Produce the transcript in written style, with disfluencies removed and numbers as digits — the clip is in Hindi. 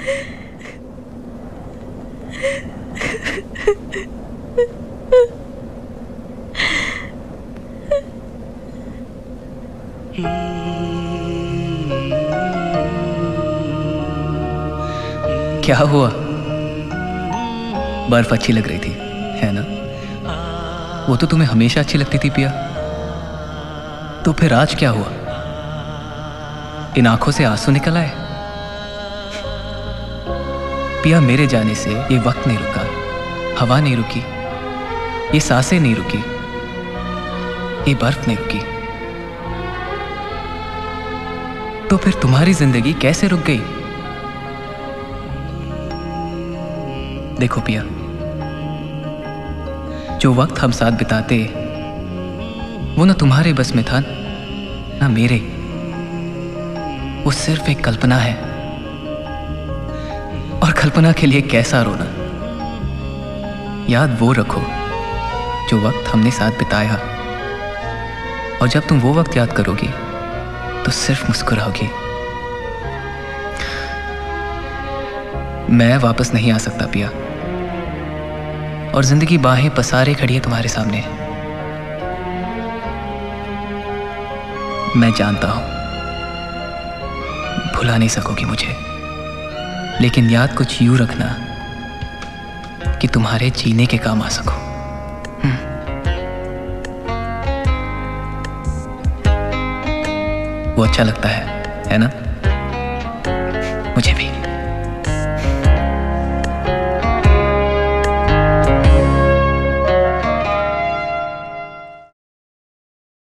क्या हुआ? बर्फ अच्छी लग रही थी, है ना? वो तो तुम्हें हमेशा अच्छी लगती थी पिया। तो फिर आज क्या हुआ? इन आंखों से आंसू निकल आए? पिया, मेरे जाने से ये वक्त नहीं रुका, हवा नहीं रुकी, ये सांसें नहीं रुकी, ये बर्फ नहीं रुकी। तो फिर तुम्हारी जिंदगी कैसे रुक गई? देखो पिया, जो वक्त हम साथ बिताते वो ना तुम्हारे बस में था ना मेरे। वो सिर्फ एक कल्पना है, और कल्पना के लिए कैसा रोना। याद वो रखो जो वक्त हमने साथ बिताया, और जब तुम वो वक्त याद करोगी तो सिर्फ मुस्कुराओगी। मैं वापस नहीं आ सकता पिया, और जिंदगी बाहें पसारे खड़ी है तुम्हारे सामने। मैं जानता हूं भुला नहीं सकोगी मुझे, लेकिन याद कुछ यूं रखना कि तुम्हारे जीने के काम आ सको। वो अच्छा लगता है ना? मुझे भी।